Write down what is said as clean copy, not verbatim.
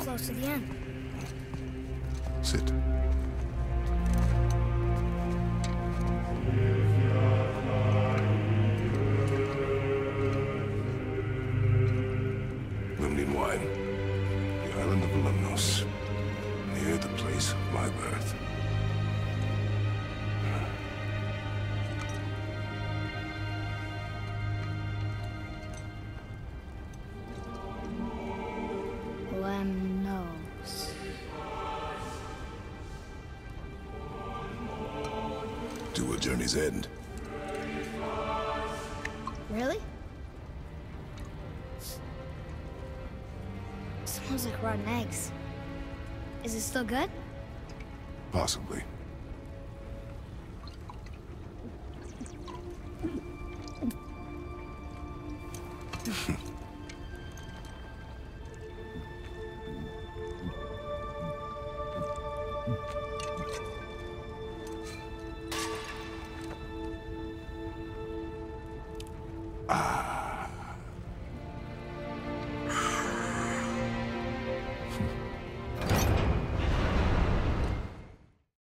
close to the end. Sit. Limnian wine. The island of Lemnos. Near the place of my birth. Lemnos. To a journey's end. Really? Smells like rotten eggs. Is it still good? Possibly. Ah.